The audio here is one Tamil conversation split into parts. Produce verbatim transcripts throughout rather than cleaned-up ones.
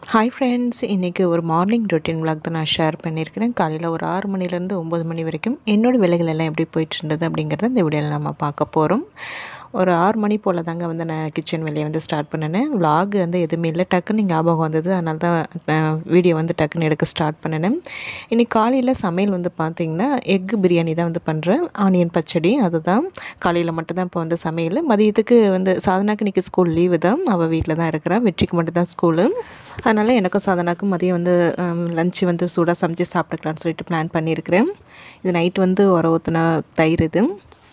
ஹாய் ஃப்ரெண்ட்ஸ், இன்றைக்கி ஒரு மார்னிங் ரொட்டீன் விளாக் தான் நான் ஷேர் பண்ணியிருக்கிறேன். காலையில் ஒரு ஆறு மணிலேருந்து ஒம்பது மணி வரைக்கும் என்னோடய வேலைகள் எல்லாம் எப்படி போயிட்டுருந்தது அப்படிங்கிறத இந்த வீடியோவில் நம்ம பார்க்க போகிறோம். ஒரு ஆறு மணி போல் தாங்க வந்து நான் கிச்சன் வேலையை வந்து ஸ்டார்ட் பண்ணினேன். விளாக் வந்து எதுவுமே இல்லை, டக்குன்னு ஞாபகம் வந்தது, அதனால தான் வீடியோ வந்து டக்குன்னு எடுக்க ஸ்டார்ட் பண்ணினேன். இன்றைக்கி காலையில் சமையல் வந்து பார்த்திங்கன்னா எக்கு பிரியாணி தான் வந்து பண்ணுறேன். ஆனியன் பச்சடி அதுதான் காலையில் மட்டும்தான் இப்போ வந்து சமையல். மதியத்துக்கு வந்து சாதனாக்கு இன்றைக்கி ஸ்கூல் லீவு தான், அவள் வீட்டில் தான் இருக்கிறான். வெற்றிக்கு மட்டும்தான் ஸ்கூலு. அதனால் எனக்கும் சாதனாக்கும் மதியம் வந்து லஞ்சு வந்து சூடாக சமைச்சு சாப்பிட்டுக்கலான்னு சொல்லிட்டு பிளான் பண்ணியிருக்கிறேன். இது நைட்டு வந்து உர ஊற்றின தயிர். இது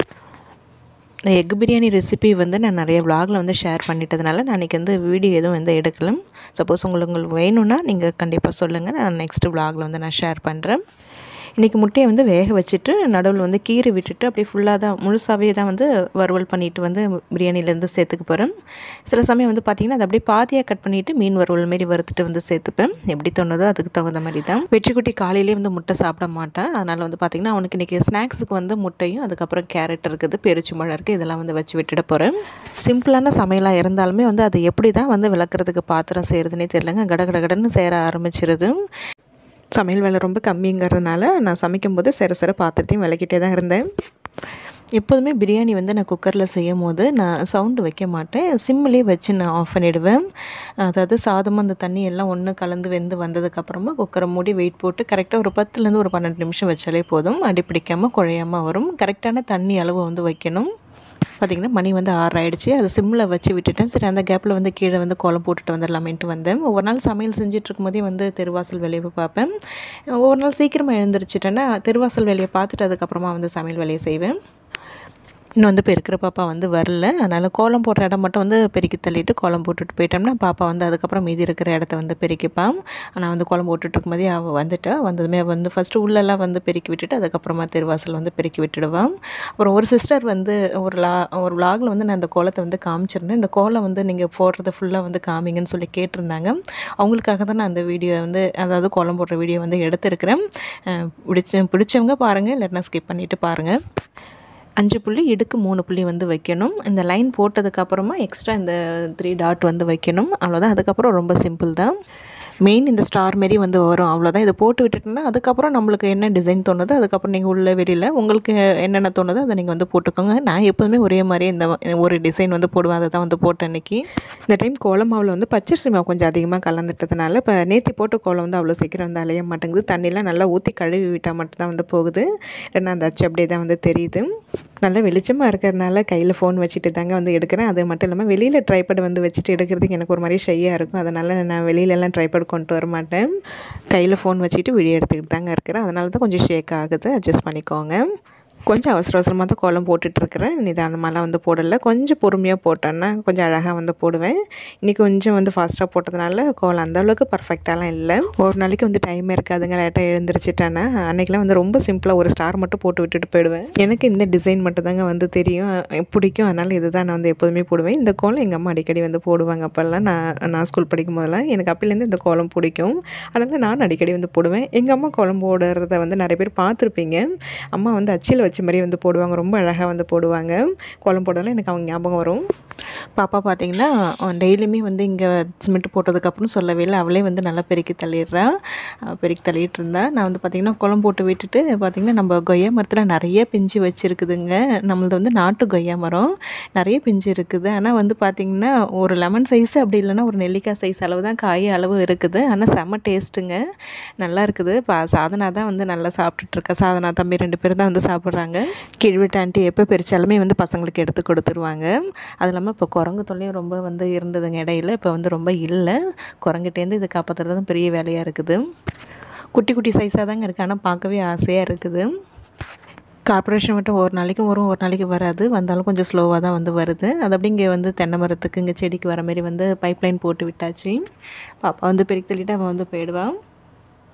இந்த எக் பிரியாணி ரெசிபி வந்து நான் நிறைய விளாகில் வந்து ஷேர் பண்ணிட்டதுனால நான் இன்றைக்கி வந்து வீடியோ எதுவும் வந்து எடுக்கலாம். சப்போஸ் உங்களுக்கு உங்களுக்கு வேணும்னா நீங்கள் கண்டிப்பாக சொல்லுங்கள், நான் நெக்ஸ்ட்டு விளாகில் வந்து நான் ஷேர் பண்ணுறேன். இன்றைக்கி முட்டையை வந்து வேக வச்சுட்டு நடுவில் வந்து கீரை விட்டுட்டு அப்படியே ஃபுல்லாக தான் முழுசாகவே தான் வந்து வறுவல் பண்ணிவிட்டு வந்து பிரியாணிலேருந்து சேர்த்துக்க போகிறேன். சில சமயம் வந்து பார்த்திங்கன்னா அதை அப்படியே பாதியாக கட் பண்ணிவிட்டு மீன் வறுவல் மாரி வறுத்துட்டு வந்து சேர்த்துப்பேன். எப்படி தோணுதோ அதுக்கு தகுந்த மாதிரி தான். வெற்றிக்குட்டி காலையிலே வந்து முட்டை சாப்பிட மாட்டேன். அதனால் வந்து பார்த்திங்கன்னா அவனுக்கு இன்றைக்கி ஸ்நாக்ஸுக்கு வந்து முட்டையும் அதுக்கப்புறம் கேரட் இருக்குது, பெருச்சம்பழம் இருக்குது, இதெல்லாம் வந்து வச்சு விட்டுட போகிறேன். சிம்பிளான சமையலாக இருந்தாலுமே வந்து அதை எப்படி தான் வந்து விளக்குறதுக்கு பாத்திரம் செய்கிறதுனே தெரியலங்க, கட கட கடன்னு சேர ஆரம்பிச்சிருது. சமையல் வேலை ரொம்ப கம்மிங்கிறதுனால நான் சமைக்கும்போது சிற சிற பாத்திரத்தையும் விளக்கிட்டே தான் இருந்தேன். எப்போதுமே பிரியாணி வந்து நான் குக்கரில் செய்யும் போது நான் சவுண்டு வைக்க மாட்டேன், சிம்மிலே வச்சு நான் ஆஃப் பண்ணிவிடுவேன். அதாவது சாதமும் அந்த தண்ணி எல்லாம் ஒன்று கலந்து வெந்து வந்ததுக்கப்புறமா குக்கரை மூடி வெயிட் போட்டு கரெக்டாக ஒரு பத்துலேருந்து ஒரு பன்னெண்டு நிமிஷம் வச்சாலே போதும். அடி பிடிக்காமல் குழையாமல் வரும். கரெக்டான தண்ணி அளவு வந்து வைக்கணும். பார்த்திங்கன்னா மணி வந்து ஆறு ஆகிடுச்சு. அது சிம்மில் வச்சு விட்டுட்டேன். சரி, அந்த கேப்பில் வந்து கீழே வந்து கோலம் போட்டுட்டு வந்துடலாமேன்ட்டு வந்தேன். ஒவ்வொரு நாள் சமையல் செஞ்சிட்ருக்கும் போதே வந்து தெருவாசல் வேலையை பார்ப்பேன். ஒவ்வொரு நாள் சீக்கிரமாக எழுந்திரிச்சிட்டேன்னா தெருவாசல் வேலையை பார்த்துட்டு அதுக்கப்புறமா வந்து சமையல் வேலையை செய்வேன். இன்னும் வந்து பெருக்கிற பாப்பா வந்து வரல, அதனால் கோலம் போடுற இடம் மட்டும் வந்து பெருக்கி தள்ளிட்டு கோலம் போட்டுட்டு போயிட்டோம்னா பாப்பா வந்து அதுக்கப்புறம் மீதி இருக்கிற இடத்த வந்து பெருக்கிப்பான். ஆனால் வந்து கோலம் போட்டுட்ருக்கும் போதே அவள் வந்துட்டா. வந்ததுமே வந்து ஃபஸ்ட்டு உள்ளெல்லாம் வந்து பெருக்கி விட்டுட்டு அதுக்கப்புறமா தெருவாசல் வந்து பெருக்கி விட்டுடுவான். அப்புறம் ஒரு சிஸ்டர் வந்து ஒரு லா ஒரு விளாகில் வந்து நான் அந்த கோலத்தை வந்து காமிச்சிருந்தேன். இந்த கோலம் வந்து நீங்கள் போடுறத ஃபுல்லாக வந்து காமிங்கன்னு சொல்லி கேட்டிருந்தாங்க. அவங்களுக்காக தான் நான் அந்த வீடியோ வந்து அதாவது கோலம் போடுற வீடியோ வந்து எடுத்திருக்கிறேன். பிடிச்ச பிடிச்சவங்க பாருங்கள், இல்லைன்னா ஸ்கிப் பண்ணிவிட்டு பாருங்கள். அஞ்சு புள்ளி இடுக்கு மூணு புள்ளி வந்து வைக்கணும். இந்த லைன் போட்டதுக்கப்புறமா எக்ஸ்ட்ரா இந்த த்ரீ டாட் வந்து வைக்கணும். அவ்வளோதான். அதுக்கப்புறம் ரொம்ப சிம்பிள் தான். மெயின் இந்த ஸ்டார் மாரி வந்து வரும், அவ்வளோதான். இதை போட்டு விட்டுட்டோன்னா அதுக்கப்புறம் நம்மளுக்கு என்ன டிசைன் தோணுதோ அதுக்கப்புறம் நீங்கள் உள்ள வெளியில் உங்களுக்கு என்னென்ன தோணுதோ அதை நீங்கள் வந்து போட்டுக்கோங்க. நான் எப்போதுமே ஒரே மாதிரி இந்த ஒரு டிசைன் வந்து போடுவேன். அதை தான் வந்து போட்டேன் இன்றைக்கி. இந்த டைம் கோலம் மாவில் வந்து பச்சரிசி மாவு கொஞ்சம் அதிகமாக கலந்துட்டதுனால இப்போ நேற்று போட்ட கோலம் வந்து அவ்வளோ சீக்கிரம் வந்து அலைய மாட்டேங்குது. தண்ணியெலாம் நல்லா ஊற்றி கழுவி விட்டால் மட்டும்தான் வந்து போகுது. இல்லைன்னா அந்த அச்சு அப்படியே தான் வந்து தெரியுது. நல்லா வெளிச்சமாக இருக்கிறதுனால கையில் ஃபோன் வச்சுட்டு தாங்க வந்து எடுக்கிறேன். அது மட்டும் இல்லாமல் வெளியில் ட்ரைபேட் வந்து வச்சுட்டு எடுக்கிறதுக்கு எனக்கு ஒரு மாதிரி ஷையாக இருக்கும். அதனால் நான் வெளியிலலாம் ட்ரைபேட் கொண்டு வர மாட்டேன். கையில் ஃபோன் வச்சுட்டு வீடியோ எடுத்துக்கிட்டு தாங்க இருக்கிறேன். அதனால தான் கொஞ்சம் ஷேக் ஆகுது, அட்ஜஸ்ட் பண்ணிக்கோங்க. கொஞ்சம் அவசர அவசரமாக தான் கோலம் போட்டுட்ருக்கிறேன். நிதானமாலாம் வந்து போடலை, கொஞ்சம் பொறுமையாக போட்டேன்னா கொஞ்சம் அழகாக வந்து போடுவேன். இன்றைக்கி கொஞ்சம் வந்து ஃபாஸ்ட்டாக போட்டதுனால கோலம் அந்தளவுக்கு பர்ஃபெக்டாலாம் இல்லை. ஒரு நாளைக்கு வந்து டைம் இருக்காதுங்க, லேட்டாக எழுந்திரிச்சிட்டேன்னா அன்றைக்கெலாம் வந்து ரொம்ப சிம்பிளாக ஒரு ஸ்டார் மட்டும் போட்டு விட்டுட்டு போயிடுவேன். எனக்கு இந்த டிசைன் மட்டும் தாங்க வந்து தெரியும், பிடிக்கும். அதனால் இது தான் நான் வந்து எப்போதுமே போடுவேன். இந்த கோலம் எங்கள் அம்மா அடிக்கடி வந்து போடுவாங்க. அப்போல்லாம் நான் நான் ஸ்கூல் படிக்கும் போதெல்லாம் எனக்கு அப்போலேருந்து இந்த கோலம் பிடிக்கும். அதனால் நான் அடிக்கடி வந்து போடுவேன். எங்கள் அம்மா கோலம் போடுறத வந்து நிறைய பேர் பார்த்துருப்பீங்க. அம்மா வந்து அச்சில் வச்ச மாதிரி வந்து போடுவாங்க, ரொம்ப அழகாக வந்து போடுவாங்க. கோலம் போடுறதுல எனக்கு அவங்க ஞாபகம் வரும். பாப்பா பார்த்திங்கன்னா டெய்லியுமே வந்து இங்கே சிமெண்ட் போட்டதுக்கப்புறம் சொல்லவே இல்லை, அவளே வந்து நல்லா பெருக்கி தள்ளிடுறா. பெருக்கி தள்ளிட்டு இருந்தா. நான் வந்து பார்த்திங்கன்னா கோலம் போட்டு விட்டுட்டு பார்த்திங்கன்னா நம்ம கொய்யா மரத்தில் நிறைய பிஞ்சு வச்சுருக்குதுங்க. நம்மளது வந்து நாட்டு கொய்யா மரம், நிறைய பிஞ்சு இருக்குது. ஆனால் வந்து பார்த்திங்கன்னா ஒரு லெமன் சைஸு அப்படி இல்லைன்னா ஒரு நெல்லிக்காய் சைஸ் அளவு தான் காய் அளவு இருக்குது. ஆனால் செம்ம டேஸ்ட்டுங்க, நல்லா இருக்குது. பா சாதனா தான் வந்து நல்லா சாப்பிட்டுட்ருக்கா. சாதனா தம்பி ரெண்டு பேர் தான் வந்து சாப்பிட்றாங்க. கீழ்விட்ட ஆண்டி எப்போ பிரித்தாலுமே வந்து பசங்களுக்கு எடுத்து கொடுத்துருவாங்க. அது இல்லாமல் இப்போ குரங்கு தொல்லையும் ரொம்ப வந்து இருந்ததுங்க இடையில. இப்போ வந்து ரொம்ப இல்லை. குரங்கிட்டேருந்து இதை காப்பாற்றுறது தான் பெரிய வேலையாக இருக்குது. குட்டி குட்டி சைஸாக தாங்க இருக்குது, ஆனால் பார்க்கவே ஆசையாக இருக்குது. கார்பரேஷன் மட்டும் ஒரு நாளைக்கும் வரும், ஒரு நாளைக்கு வராது. வந்தாலும் கொஞ்சம் ஸ்லோவாக தான் வந்து வருது. அது அப்படி இங்கே வந்து தென்னை மரத்துக்கு இங்கே செடிக்கு வர மாதிரி வந்து பைப்லைன் போட்டு விட்டாச்சு. பாப்பா வந்து பெருக்கி தள்ளிட்டு அவன் வந்து போயிடுவான்.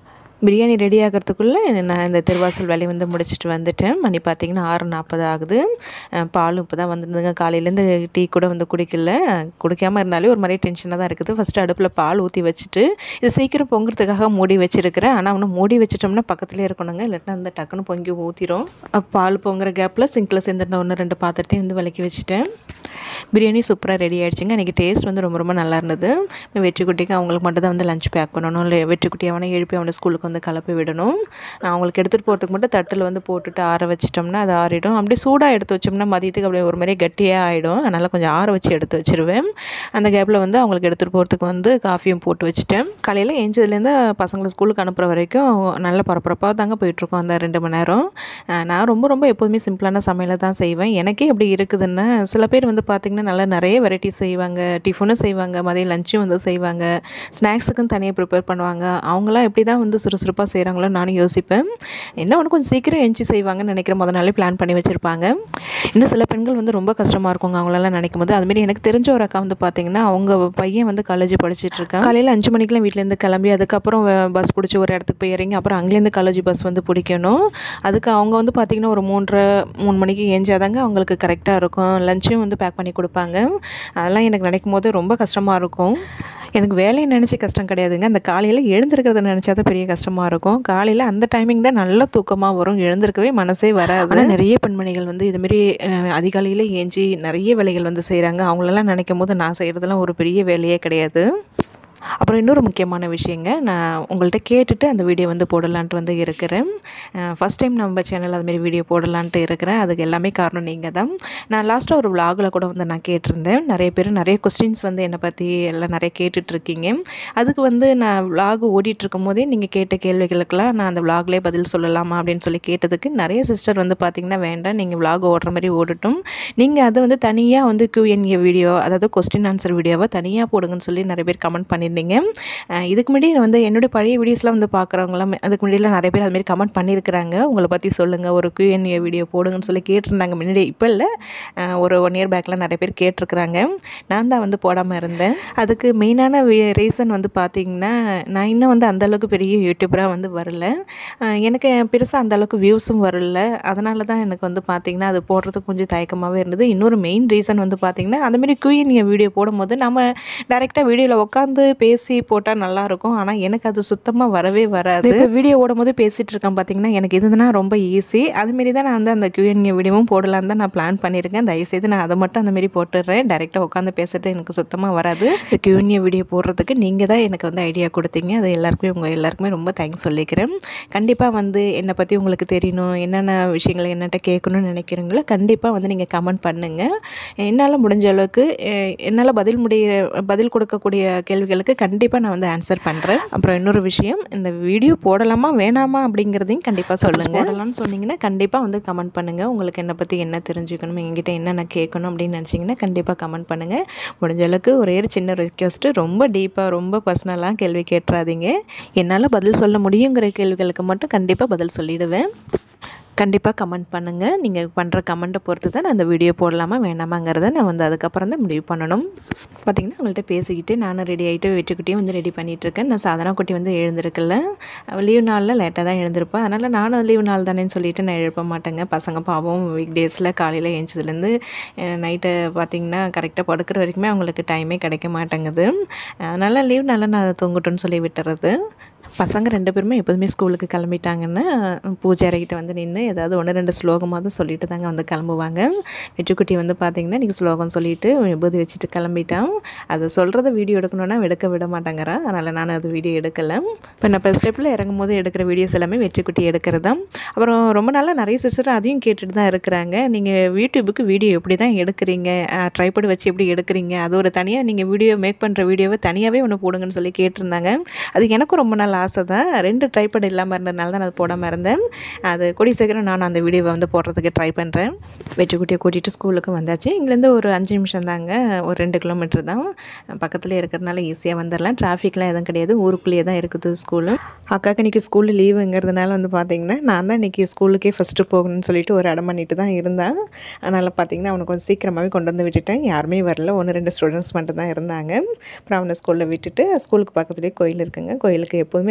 பிரியாணி ரெடி ஆகிறதுக்குள்ளே நான் இந்த திருவாசல் வேலையை வந்து முடிச்சுட்டு வந்துட்டேன். மணி பார்த்திங்கன்னா ஆறு நாற்பது ஆகுது. பாலும் இப்போ தான் வந்துருந்துங்க. காலையிலேருந்து டீ கூட வந்து குடிக்கல. குடிக்காமல் இருந்தாலே ஒரு மாதிரி டென்ஷனாக தான் இருக்குது. ஃபஸ்ட்டு அடுப்பில் பால் ஊற்றி வச்சுட்டு இது சீக்கிரம் பொங்குறதுக்காக மூடி வச்சுருக்கிறேன். ஆனால் அவனை மூடி வச்சிட்டோம்னா பக்கத்துலேயே இருக்கணுங்க, இல்லாட்டினா வந்து டக்குன்னு பொங்கி ஊற்றிடும். பால் பொங்குற கேப்பில் சிங்கில் சேர்ந்துருந்த ஒன்று ரெண்டு பாத்திரத்தையும் வந்து விளக்கி வச்சுட்டேன். பிரியாணி சூப்பராக ரெடி ஆகிடுச்சிங்க. அன்றைக்கி டேஸ்ட் வந்து ரொம்ப ரொம்ப நல்லா இருந்தது. வெற்றிக்குட்டிக்கு அவங்களுக்கு மட்டும் தான் வந்து லஞ்ச் பேக் பண்ணணும். இல்லை வெற்றிக்குட்டி அவனை எழுப்பி அவனை ஸ்கூலுக்கு வந்து கலப்பி விடணும். அவங்களுக்கு எடுத்துகிட்டு போகிறதுக்கு மட்டும் தட்டில் வந்து போட்டுட்டு ஆற வச்சிட்டோம்னா அது ஆறிடும். அப்படியே சூடாக எடுத்து வச்சோம்னா மதியத்துக்கு அப்படியே ஒரு மாதிரி கட்டியாக ஆகிடும். அதனால் கொஞ்சம் ஆற வச்சு எடுத்து வச்சுருவேன். அந்த கேப்பில் வந்து அவங்களுக்கு எடுத்துகிட்டு போகிறதுக்கு வந்து காஃபியும் போட்டு வச்சுட்டேன். காலையில் ஏஞ்சதுலேருந்து பசங்களை ஸ்கூலுக்கு அனுப்புகிற வரைக்கும் நல்ல பரபரப்பாக தாங்க போயிட்டுருக்கோம் அந்த ரெண்டு மணி நேரம். நான் ரொம்ப ரொம்ப எப்போதுமே சிம்பிளான சமையலை தான் செய்வேன். எனக்கே எப்படி இருக்குதுன்னா, சில பேர் வந்து பார்த்திங்கன்னா நல்லா நிறைய வெரைட்டிஸ் செய்வாங்க. டிஃபனும் செய்வாங்க, மதியம் லஞ்சும் வந்து செய்வாங்க, ஸ்நாக்ஸுக்கும் தனியாக ப்ரிப்பேர் பண்ணுவாங்க. அவங்களாம் எப்படி தான் வந்து சுறுசுறுப்பாக செய்கிறாங்களோ நானும் யோசிப்பேன். என்ன ஒன்று கொஞ்சம் சீக்கிரம் எழுந்துச்சி செய்வாங்கன்னு நினைக்கிற முத நாளே பிளான் பண்ணி வச்சுருப்பாங்க. இன்னும் சில பெண்கள் வந்து ரொம்ப கஷ்டமாக இருக்குங்க அவங்களெல்லாம் நினைக்கும் போது. அதுமாரி எனக்கு தெரிஞ்ச ஒரு அக்கா வந்து பார்த்திங்கன்னா, அவங்க பையன் வந்து காலேஜ் படிச்சுட்டு இருக்காங்க. காலையில் அஞ்சு மணிக்கெலாம் வீட்டிலேருந்து கிளம்பி அதுக்கப்புறம் பஸ் பிடிச்சி ஒரு இடத்துக்கு போய் இறங்கி அப்புறம் அங்கேருந்து காலேஜ் பஸ் வந்து பிடிக்கணும். அதுக்கு அவங்க வந்து பார்த்திங்கன்னா ஒரு மூன்றரை மூணு மணிக்கு ஏஞ்சாதாங்க அவங்களுக்கு கரெக்டாக இருக்கும். லஞ்சும் வந்து பேக் பண்ணி கொடுப்பாங்க. அதெல்லாம் எனக்கு நினைக்கும் போது ரொம்ப கஷ்டமாக இருக்கும். எனக்கு வேலையை நினச்சி கஷ்டம் கிடையாதுங்க, அந்த காலையில் எழுந்திருக்கிறத நினச்சா தான் பெரிய கஷ்டமாக இருக்கும். காலையில் அந்த டைமிங் தான் நல்ல தூக்கமாக வரும், எழுந்திருக்கவே மனசே வராது. ஆனால் நிறைய பெண்மணிகள் வந்து இதுமாரி அதிகாலையில் ஏஞ்சி நிறைய வேலைகள் வந்து செய்கிறாங்க. அவங்களெல்லாம் நினைக்கும் போது நான் செய்கிறதெல்லாம் ஒரு பெரிய வேலையே கிடையாது. அப்புறம் இன்னொரு முக்கியமான விஷயங்க, நான் உங்கள்கிட்ட கேட்டுட்டு அந்த வீடியோ வந்து போடலான்ட்டு வந்து இருக்கிறேன். ஃபஸ்ட் டைம் நம்ம சேனல் அதுமாரி வீடியோ போடலான்ட்டு இருக்கிறேன். அதுக்கு எல்லாமே காரணம் நீங்கள் தான். நான் லாஸ்ட்டாக ஒரு விலாகில் கூட வந்து நான் கேட்டிருந்தேன். நிறைய பேர் நிறைய கொஸ்டின்ஸ் வந்து என்னை பற்றி எல்லாம் நிறைய கேட்டுட்ருக்கீங்க. அதுக்கு வந்து நான் விலாக் ஓடிட்டுருக்கும் போதே நீங்கள் கேட்ட கேள்விகளுக்கெல்லாம் நான் அந்த விலாக்லேயே பதில் சொல்லலாமா அப்படின்னு சொல்லி கேட்டதுக்கு நிறைய சிஸ்டர் வந்து பார்த்திங்கன்னா, வேண்டாம் நீங்கள் விலாக் ஓடுற மாதிரி ஓடட்டும், நீங்கள் அதை வந்து தனியாக வந்து கியூஎன்ஏ வீடியோ, அதாவது கொஸ்டின் ஆன்சர் வீடியோவை தனியாக போடுங்கன்னு சொல்லி நிறைய பேர் கமெண்ட் பண்ணியிருந்தீங்க. இதுக்கு முன்னாடி வந்து என்னுடைய பழைய வீடியோஸ்லாம் வந்து பார்க்குறவங்களாம் அதுக்கு முன்னாடிலாம் நிறைய பேர் அதுமாரி கமெண்ட் பண்ணியிருக்கிறாங்க. உங்களை பற்றி சொல்லுங்கள், ஒரு கியூஎன்ஏ வீடியோ போடுங்கன்னு சொல்லி கேட்டிருந்தாங்க முன்னாடி. இப்போ இல்லை, ஒரு ஒன் இயர் பேக்கில் நிறைய பேர் கேட்டிருக்கிறாங்க. நான் தான் வந்து போடாமல் இருந்தேன். அதுக்கு மெயினான ரீசன் வந்து பார்த்திங்கன்னா, நான் இன்னும் வந்து அந்தளவுக்கு பெரிய யூடியூபராக வந்து வரல. எனக்கு பெருசாக அந்தளவுக்கு வியூஸும் வரல. அதனால தான் எனக்கு வந்து பார்த்திங்கன்னா அது போடுறதுக்கு கொஞ்சம் தயக்கமாகவே இருந்தது. இன்னொரு மெயின் ரீசன் வந்து பார்த்திங்கன்னா, அந்தமாரி கியூஎன்ஏ வீடியோ போடும்போது நம்ம டைரெக்டாக வீடியோவில் உட்காந்து பேசி போட்டால் நல்லாயிருக்கும். ஆனால் எனக்கு அது சுத்தமாக வரவே வராது. இப்போ வீடியோ ஓடும் போது பேசிகிட்டு இருக்கேன் பார்த்திங்கன்னா, எனக்கு இதுனா ரொம்ப ஈஸி. அதுமாரி தான் நான் வந்து அந்த கியூஎன்ஏ வீடியோவும் போடலான்னு தான் நான் பிளான் பண்ணியிருக்கேன். தயவுசெய்து நான் அதை மட்டும் அந்தமாரி போட்டுடுறேன். டைரெக்டாக உட்காந்து பேசுறது எனக்கு சுத்தமாக வராது. இந்த கியூஎன்ஏ வீடியோ போடுறதுக்கு நீங்கள் தான் எனக்கு வந்து ஐடியா கொடுத்தீங்க. அது எல்லாருக்குமே உங்கள் எல்லாருக்குமே ரொம்ப தேங்க்ஸ் சொல்லிக்கிறேன். கண்டிப்பாக வந்து என்னை பற்றி உங்களுக்கு தெரியணும், என்னென்ன விஷயங்களை என்னட்ட கேட்கணும்னு நினைக்கிறீங்களோ கண்டிப்பாக வந்து நீங்கள் கமெண்ட் பண்ணுங்கள். என்னால் முடிஞ்ச அளவுக்கு என்னால் பதில் முடிய பதில் கொடுக்கக்கூடிய கேள்விகளுக்கு கண்டிப்பாக நான் வந்து ஆன்சர் பண்ணுறேன். அப்புறம் இன்னொரு விஷயம், இந்த வீடியோ போடலாமா வேணாமா அப்படிங்கிறதையும் கண்டிப்பாக சொல்லுங்கள். போடலாம்னு சொன்னீங்கன்னா கண்டிப்பாக வந்து கமெண்ட் பண்ணுங்கள். உங்களுக்கு என்னை பற்றி என்ன தெரிஞ்சுக்கணும், எங்கிட்ட என்னென்ன கேட்கணும் அப்படின்னு நினச்சிங்கன்னா கண்டிப்பாக கமெண்ட் பண்ணுங்கள். முடிஞ்ச அளவுக்கு ஒரே ஒரு சின்ன ரிக்வெஸ்ட்டு, ரொம்ப டீப்பாக ரொம்ப பர்சனலாக கேள்வி கேட்டுறாதீங்க. என்னால் பதில் சொல்ல முடியுங்கிற கேள்விகளுக்கு மட்டும் கண்டிப்பாக பதில் சொல்லிவிடுவேன். கண்டிப்பாக கமெண்ட் பண்ணுங்கள். நீங்கள் பண்ணுற கமெண்ட்டை பொறுத்து தான் நான் அந்த வீடியோ போடலாமா வேணாமாங்கிறத நான் வந்து அதுக்கப்புறம் தான் முடிவு பண்ணணும். பார்த்திங்கன்னா உங்கள்கிட்ட பேசிக்கிட்டு நானும் ரெடி ஆகிட்டு வெற்றிக்குட்டியும் வந்து ரெடி பண்ணிகிட்ருக்கேன். நான் சாதனா குட்டி வந்து எழுந்திருக்கல, லீவ் நாளில் லேட்டாக தான் எழுந்திருப்பேன். அதனால் நானும் லீவ் நாள் தானேன்னு சொல்லிவிட்டு நான் எழுப்ப மாட்டேங்க. பசங்க பாவம் வீக் டேஸில் காலையில் எழுந்ததுலேருந்து நைட்டு பார்த்திங்கன்னா கரெக்டாக படுக்கிற வரைக்குமே அவங்களுக்கு டைமே கிடைக்க மாட்டேங்குது. அதனால் லீவ் நாளில் நான் அதை தூங்கட்டும்னு சொல்லி விட்டுறது. பசங்க ரெண்டு பேருமே எப்போதுமே ஸ்கூலுக்கு கிளம்பிட்டாங்கன்னா பூஜை அறைக்கிட்ட வந்து நின்று ஏதாவது ஒன்று ரெண்டு ஸ்லோகமாவது சொல்லிட்டு தாங்க வந்து கிளம்புவாங்க. வெற்றிக்குட்டி வந்து பார்த்திங்கன்னா இன்றைக்கி ஸ்லோகம் சொல்லிவிட்டு விபூதி வச்சுட்டு கிளம்பிட்டான். அதை சொல்கிறத வீடியோ எடுக்கணுன்னா எடுக்க விட மாட்டேங்கிறான். அதனால் நான் அது வீடியோ எடுக்கலை. இப்போ நான் இப்போ ஸ்டெப்பில் இறங்கும் போது எடுக்கிற வீடியோஸ் எல்லாமே வெற்றிக்குட்டி எடுக்கிறது தான். அப்புறம் ரொம்ப நாளாக நிறைய சிஸ்டர் அதையும் கேட்டுட்டு தான் இருக்கிறாங்க, நீங்கள் யூடியூபுக்கு வீடியோ எப்படி தான் எடுக்கிறீங்க, ட்ரைபாட் வச்சு எப்படி எடுக்கிறீங்க, அது ஒரு தனியாக நீங்கள் வீடியோ மேக் பண்ணுற வீடியோவை தனியாகவே ஒன்று போடுங்கன்னு சொல்லி கேட்டிருந்தாங்க. அது எனக்கும் ரொம்ப நாள் ஆசை தான். ரெண்டு ட்ரைபாட் இல்லாமல் இருந்ததுனால தான் அது போடாமல் இருந்தேன். அது கூடிய சீக்கிரம் நான் அந்த வீடியோவை வந்து போடுறதுக்கு ட்ரை பண்ணுறேன். வெற்றிக்குட்டியை கூட்டிகிட்டு ஸ்கூலுக்கு வந்தாச்சு. இங்கேருந்து ஒரு அஞ்சு நிமிஷம் தாங்க, ஒரு ரெண்டு கிலோமீட்டர் தான். பக்கத்துலேயே இருக்கிறதுனால ஈஸியாக வந்துடலாம். டிராஃபிக்லாம் எதுவும் கிடையாது, ஊருக்குள்ளேயே தான் இருக்குது ஸ்கூலு. அக்காவுக்கு இன்றைக்கி ஸ்கூலில் லீவுங்கிறதுனால வந்து பார்த்திங்கன்னா நான் தான் இன்றைக்கி ஸ்கூலுக்கே ஃபஸ்ட்டு போகணும்னு சொல்லிட்டு ஒரு இடம் பண்ணிட்டு தான் இருந்தேன். அதனால் பார்த்திங்கன்னா அவனை கொஞ்சம் சீக்கிரமாகவே கொண்டு வந்து விட்டுட்டேன். யாருமே வரல, ஒன்று ரெண்டு ஸ்டூடெண்ட்ஸ் மட்டும் தான் இருந்தாங்க. அப்புறம் அவனை ஸ்கூலில் விட்டுட்டு ஸ்கூலுக்கு பக்கத்துலேயே கோயில் இருக்குங்க. கோயிலுக்கு எப்போதுமே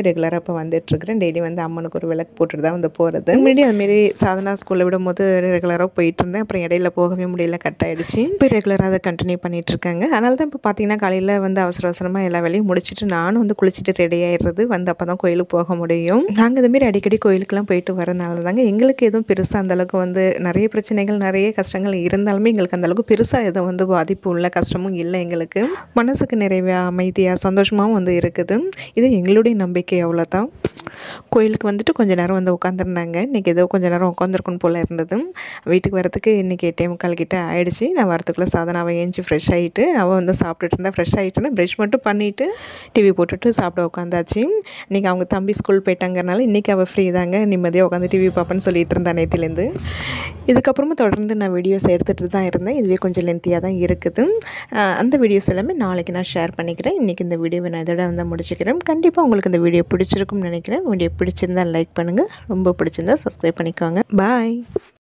ரெகுலராக இப்போ வந்துட்டுருக்கிறேன். டெய்லி வந்து அம்மனுக்கு ஒரு விளக்கு போட்டுட்டு தான் வந்து போகிறது. முன்னாடி அதுமாரி சாதனா ஸ்கூலில் விடும்போது ரெகுலராக போயிட்டு இருந்தேன். அப்புறம் இடையில போகவே முடியல, கட் ஆகிடுச்சு. இப்போ ரெகுலராக அதை கண்டினியூ பண்ணிகிட்ருக்காங்க. அதனால தான் இப்போ பார்த்தீங்கன்னா காலையில் வந்து அவசர அவசரமாக எல்லா வேலையும் முடிச்சுட்டு நானும் வந்து குளிச்சுட்டு ரெடி ஆகிடுறது, வந்து அப்போ தான் கோயிலுக்கு போக முடியும். நாங்கள் இதுமாரி அடிக்கடி கோயிலுக்கெலாம் போயிட்டு வரனால தாங்க எங்களுக்கு எதுவும் பெருசாக அந்தளவுக்கு வந்து நிறைய பிரச்சனைகள் நிறைய கஷ்டங்கள் இருந்தாலுமே எங்களுக்கு அந்தளவுக்கு பெருசாக எதுவும் வந்து பாதிப்பு இல்லை, கஷ்டமும் இல்லை. எங்களுக்கு மனசுக்கு நிறைவாக அமைதியாக சந்தோஷமாகவும் வந்து இருக்குது. இது எங்களுடைய நம்பிக்கை, அவ்வளோதான். கோயிலுக்கு வந்துட்டு கொஞ்சம் நேரம் வந்து உட்காந்துருந்தாங்க. இன்றைக்கி ஏதோ கொஞ்சம் நேரம் உட்காந்துருக்குன்னு போல் இருந்தது. வீட்டுக்கு வரத்துக்கு இன்றைக்கி எட்டே முக்கால் கிட்ட ஆகிடுச்சு. நான் வரத்துக்குள்ளே சாதனாவை ஏஞ்சி ஃப்ரெஷ் ஆகிட்டு அவள் வந்து சாப்பிட்டுட்டு இருந்தா. ஃப்ரெஷ் ஆகிட்டுன்னா ப்ரஷ் மட்டும் பண்ணிவிட்டு டிவி போட்டுட்டு சாப்பிட உட்காந்தாச்சு. இன்றைக்கி அவங்க தம்பி ஸ்கூல் போயிட்டாங்கிறனால இன்றைக்கி அவள் ஃப்ரீ தாங்க, நிம்மதியாக உட்காந்து டிவி பார்ப்பேன்னு சொல்லிட்டு இருந்தா நேற்றுலேருந்து. இதுக்கப்புறமா தொடர்ந்து நான் வீடியோஸ் எடுத்துகிட்டு தான் இருந்தேன். இதுவே கொஞ்சம் லென்த்தியாக தான் இருக்குது. அந்த வீடியோஸ் எல்லாமே நாளைக்கு நான் ஷேர் பண்ணிக்கிறேன். இன்றைக்கி இந்த வீடியோவை நான் இதோட வந்து முடிச்சுக்கிறேன். கண்டிப்பாக உங்களுக்கு இந்த வீடியோ பிடிச்சிருக்கும்னு நினைக்கிறேன். வீடியோ பிடிச்சிருந்தால் லைக் பண்ணுங்கள், ரொம்ப பிடிச்சிருந்தால் சப்ஸ்கிரைப் பண்ணிக்கோங்க. பாய்.